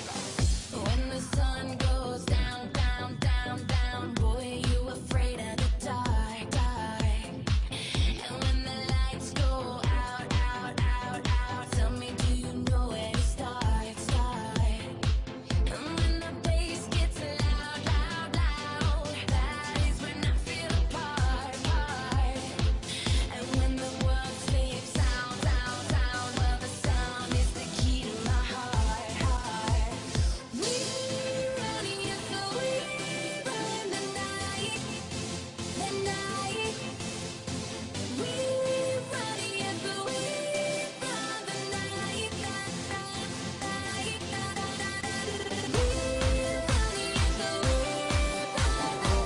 When the sun goes down, down, down, down, boy, you afraid of the dark, dark. And when the lights go out, out, out, out, tell me, do you know where to start, start? And when the bass gets loud, loud, loud, that is when I feel a part, part. And when the world fades sound, sound, sound, well, the sound is the key to my heart, heart. We run, yes, so we run the night, the night. We run, yes, so we run the night, night, night, night. We run, yes, so we run the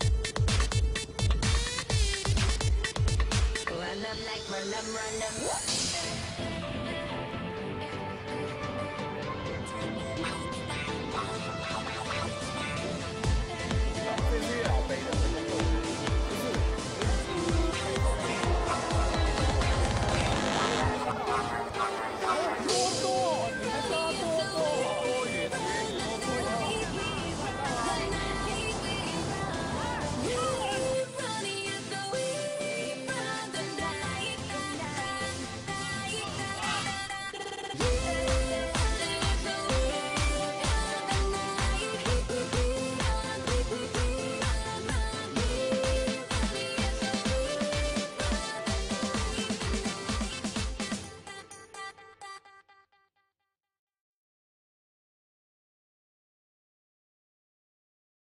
run 'em, run 'em.